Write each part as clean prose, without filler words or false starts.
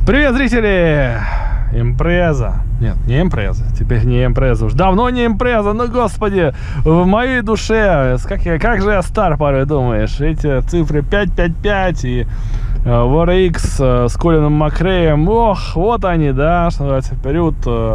Привет, зрители! Импреза. Нет, не импреза. Теперь не импреза. Уж давно не импреза. Ну, господи, в моей душе. Как же я стар, порой думаешь. Эти цифры 555 и VRX с Колином Макреем. Ох, вот они, да, что называется, период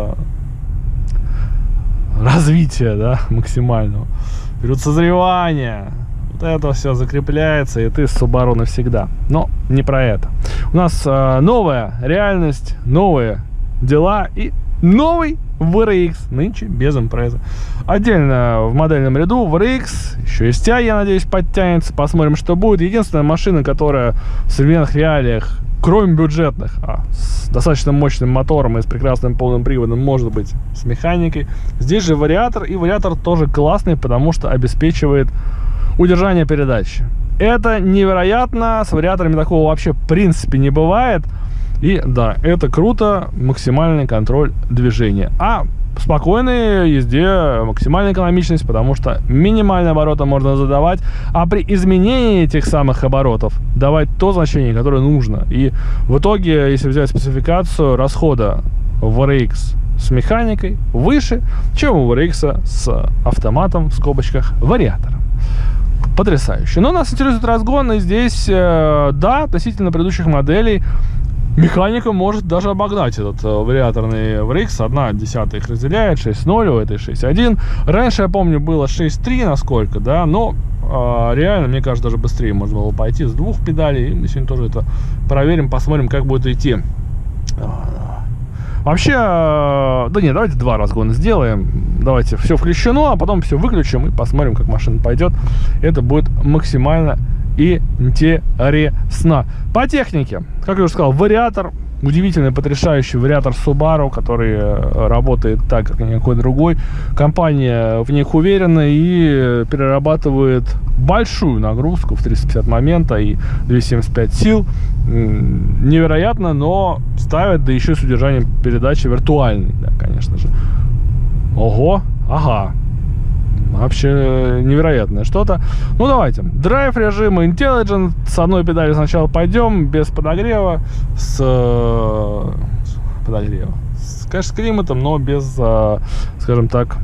развития, да, максимального. Период созревания. Вот это все закрепляется, и ты с Subaru навсегда. Но не про это. У нас новая реальность, новые дела и новый VRX, нынче без импрезы. Отдельно в модельном ряду VRX, еще STI, я надеюсь, подтянется, посмотрим, что будет. Единственная машина, которая в современных реалиях, кроме бюджетных, с достаточно мощным мотором и с прекрасным полным приводом, может быть с механикой. Здесь же вариатор, и вариатор тоже классный, потому что обеспечивает удержание передачи. Это невероятно, с вариаторами такого вообще в принципе не бывает. И да, это круто, максимальный контроль движения. А в спокойной езде максимальная экономичность, потому что минимальные обороты можно задавать, а при изменении этих самых оборотов давать то значение, которое нужно. И в итоге, если взять спецификацию расхода VRX с механикой, выше, чем у VRX с автоматом, в скобочках, вариатором. Потрясающе. Но нас интересует разгон, и здесь, да, относительно предыдущих моделей, механика может даже обогнать этот вариаторный VRX. 1/10 их разделяет, 6.0, у этой 6.1. Раньше, я помню, было 6.3, насколько, да, но реально, мне кажется, даже быстрее можно было пойти с двух педалей. И мы сегодня тоже это проверим, посмотрим, как будет идти. Вообще, да нет, давайте два разгона сделаем. Давайте все включено, а потом все выключим и посмотрим, как машина пойдет. Это будет максимально интересно. По технике, как я уже сказал, вариатор, удивительный, потрясающий вариатор Subaru, который работает так, как никакой другой. Компания в них уверена и перерабатывает большую нагрузку в 350 момента и 275 сил. Невероятно, но ставят, да еще с удержанием передачи виртуальной, да, конечно же. Ого, ага. Вообще невероятное что-то. Ну давайте. Драйв режим, Intelligent. С одной педали сначала пойдем, без подогрева. Конечно, с климатом, но без, скажем так,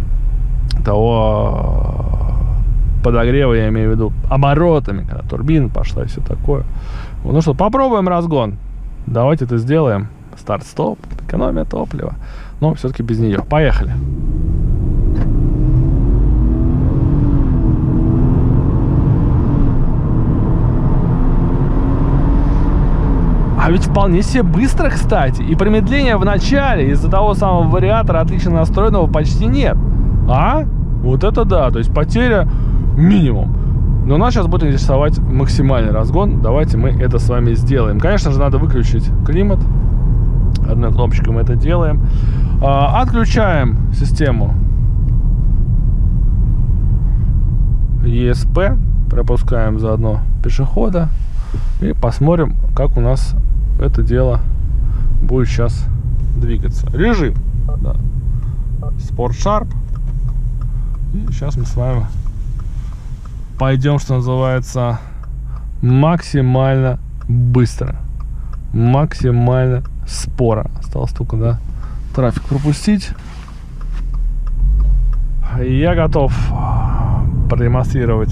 того подогрева, я имею в виду, оборотами, когда турбина пошла и все такое. Ну что, попробуем разгон. Давайте это сделаем. Старт-стоп, экономия топлива. Но все-таки без нее. Поехали. А ведь вполне себе быстро, кстати. И промедления в начале из-за того самого вариатора отлично настроенного почти нет. А? Вот это да. То есть потеря минимум. Но нас сейчас будет интересовать максимальный разгон. Давайте мы это с вами сделаем. Конечно же, надо выключить климат. Одной кнопочкой мы это делаем. Отключаем систему ESP. Пропускаем заодно пешехода. И посмотрим, как у нас это дело будет сейчас двигаться. Режим, да. Sport Sharp. И сейчас мы с вами пойдем, что называется, максимально быстро. Максимально споро. Осталось только, да, трафик пропустить. Я готов продемонстрировать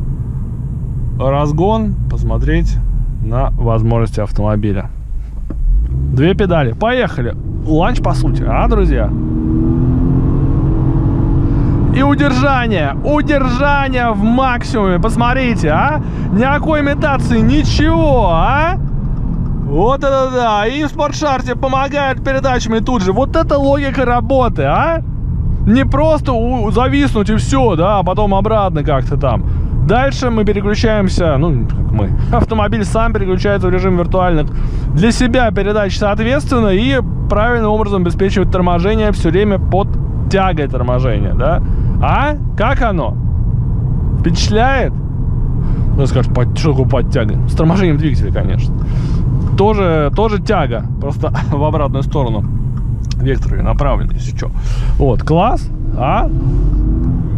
разгон, посмотреть на возможности автомобиля. Две педали. Поехали. Ланч, по сути, друзья? И удержание. Удержание в максимуме. Посмотрите, Никакой имитации, ничего, Вот это да. И в спортшарте помогает передачами тут же. Вот это логика работы, Не просто зависнуть и все, да, а потом обратно как-то там. Дальше мы переключаемся, автомобиль сам переключается в режим виртуальных для себя передач соответственно и правильным образом обеспечивает торможение все время под тягой торможения, да? Как оно? Впечатляет? Ну, скажешь, что такое под тягой? С торможением двигателя, конечно. Тоже тяга, просто в обратную сторону. Вектор направлен, если что. Вот, класс,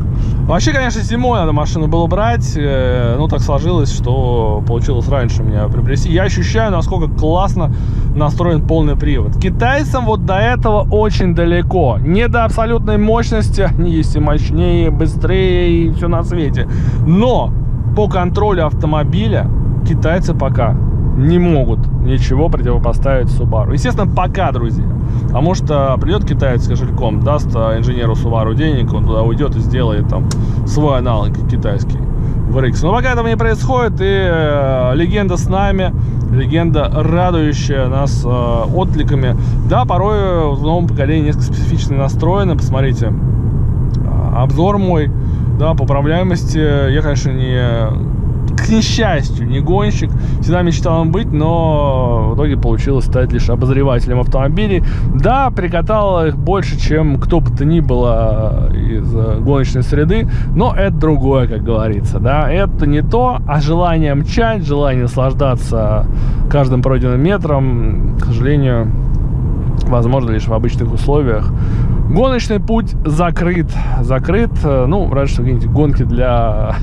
Вообще, конечно, зимой надо машину было брать, ну так сложилось, что получилось раньше меня приобрести. Я ощущаю, насколько классно настроен полный привод. Китайцам вот до этого очень далеко. Не до абсолютной мощности, они есть и мощнее, и быстрее, и все на свете. Но по контролю автомобиля китайцы пока не могут ничего противопоставить Subaru. Естественно, пока, друзья. Потому что придет китаец с кошельком, даст инженеру Subaru денег, он туда уйдет и сделает там свой аналог китайский в RX. Но пока этого не происходит, и легенда с нами, легенда, радующая нас откликами. Да, порой в новом поколении несколько специфично настроено. Посмотрите, обзор мой, да, по управляемости. Я, конечно, к несчастью, не гонщик, всегда мечтал им быть, но в итоге получилось стать лишь обозревателем автомобилей. Да, прикатал их больше, чем кто бы то ни было из гоночной среды, но это другое, как говорится, да, это не то, а желание мчать, желание наслаждаться каждым пройденным метром, к сожалению, возможно лишь в обычных условиях. Гоночный путь закрыт, ну, разве что какие-нибудь гонки для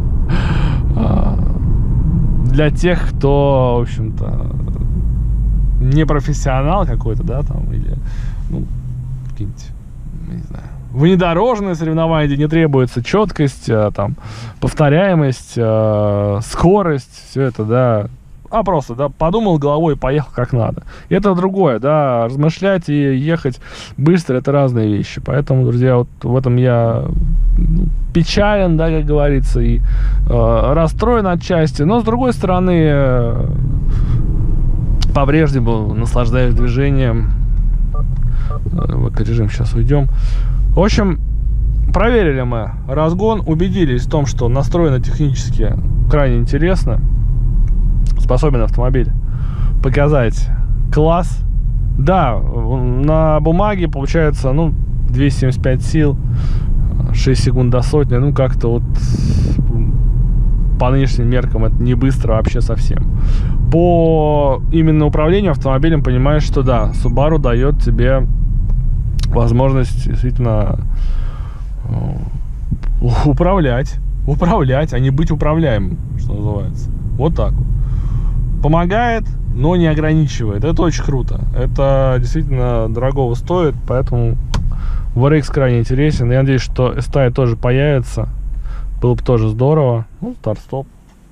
тех, кто, в общем-то, не профессионал какой-то, да, там, или, ну, какие-нибудь, не знаю, внедорожные соревнования, где не требуется четкость, там, повторяемость, скорость, все это, да, а просто, да, подумал головой и поехал как надо. И это другое, да, размышлять и ехать быстро — это разные вещи. Поэтому, друзья, вот в этом я печален, да, как говорится, и расстроен отчасти. Но, с другой стороны, по-прежнему наслаждаюсь движением. В экорежим сейчас уйдем. В общем, проверили мы разгон, убедились в том, что настроено технически крайне интересно. Способен автомобиль показать класс. Да, на бумаге получается, ну, 275 сил, 6 секунд до сотни. Ну, как-то вот по нынешним меркам это не быстро вообще совсем. По именно управлению автомобилем понимаешь, что да, Subaru дает тебе возможность действительно управлять, а не быть управляемым, что называется. Вот так вот. Помогает, но не ограничивает. Это очень круто. Это действительно дорогого стоит, поэтому VRX крайне интересен. Я надеюсь, что STI тоже появится. Было бы тоже здорово. Ну, старт-стоп.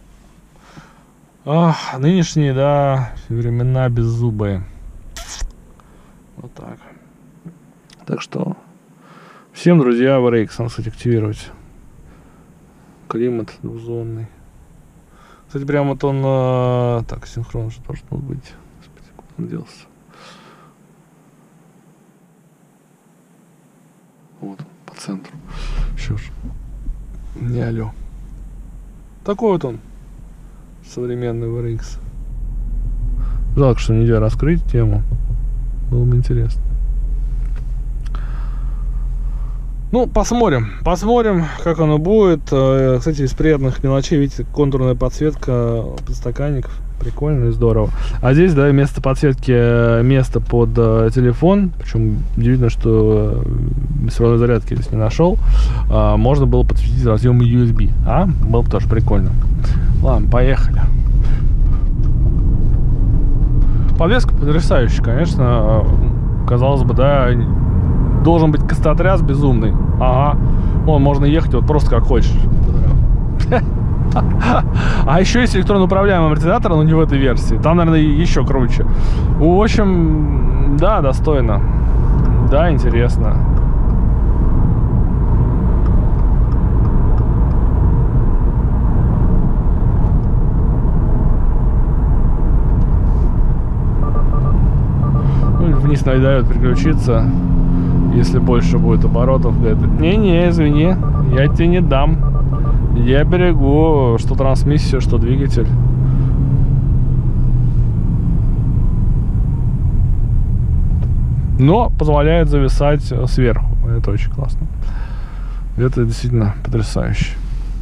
Нынешние, да, времена беззубые. Вот так. Так что всем, друзья, VRX надо, кстати, активировать. Климат двухзонный. Кстати, прям вот он... так, синхрон же должен быть. Господи, куда он делся? Вот он, по центру. Что ж. Не алло. Такой вот он. Современный VRX. Жалко, что нельзя раскрыть тему. Было бы интересно. Ну, посмотрим, как оно будет. Кстати, из приятных мелочей, видите, контурная подсветка подстаканников. Прикольно и здорово. А здесь, да, вместо подсветки место под телефон. Причем удивительно, что беспроводной зарядки здесь не нашел. Можно было подсветить разъем USB. Было бы тоже прикольно. Ладно, поехали. Подвеска потрясающая, конечно. Казалось бы, да, должен быть костотряс безумный. Вон, можно ехать вот просто как хочешь. А еще есть электронно управляемый амортизатор, но не в этой версии. Там, наверное, еще круче. В общем, да, достойно. Да, интересно. Вниз дает переключиться. Если больше будет оборотов, говорит: не, извини, я тебе не дам. Я берегу что трансмиссию, что двигатель. Но позволяет зависать сверху. Это очень классно. Это действительно потрясающе.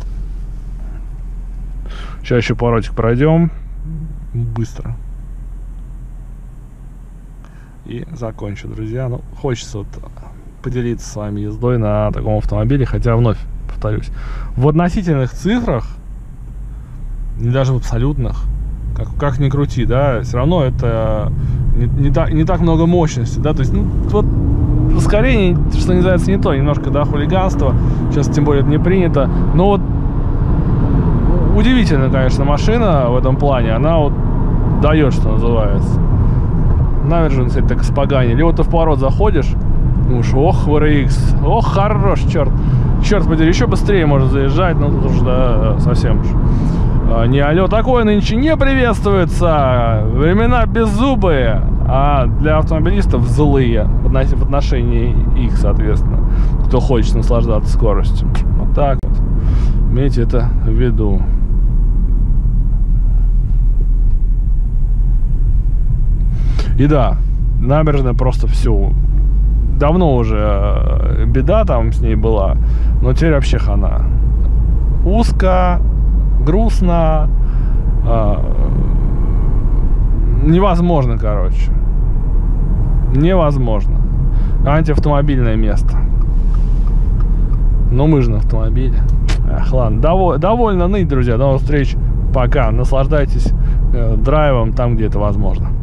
Сейчас еще поворотик пройдем. Быстро. И закончу, друзья. Ну, хочется вот поделиться с вами ездой на таком автомобиле. Хотя, вновь повторюсь. В относительных цифрах, не даже в абсолютных, как ни крути, да, все равно это не так много мощности, да, то есть, ну, вот ускорение, что называется, не то, немножко, да, хулиганство, сейчас тем более это не принято, но вот удивительная, конечно, машина в этом плане, она вот дает, что называется. Набережную, кстати, так испоганили, вот ты в поворот заходишь, уж, ох, VRX, ох, хорош, черт подери, еще быстрее можно заезжать, но тут уже, да, совсем уж не алло, такое нынче не приветствуется, времена беззубые, а для автомобилистов злые в отношении их, соответственно, кто хочет наслаждаться скоростью. Вот так вот, имейте это в виду. И да, набережная просто все. Давно уже беда там с ней была, но теперь вообще хана. Узко, грустно, невозможно, короче. Невозможно. Антиавтомобильное место. Но мы же на автомобиле. Эх, ладно, довольно ныть, друзья. До новых встреч. Пока. Наслаждайтесь драйвом там, где это возможно.